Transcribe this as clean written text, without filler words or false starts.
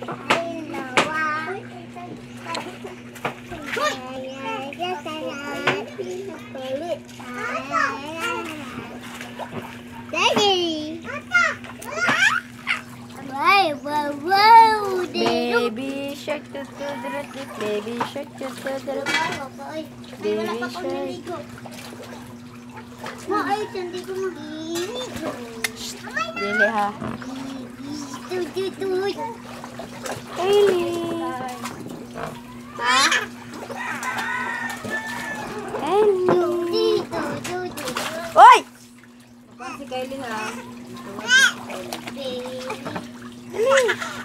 Daddy. Wow. Baby shark, baby shark, baby shark. Hindi ko mag-iinigo. Dili ha. Tututut. Kylie. Ha? Kylie. Oy! Si Kylie ha. Baby. Dali.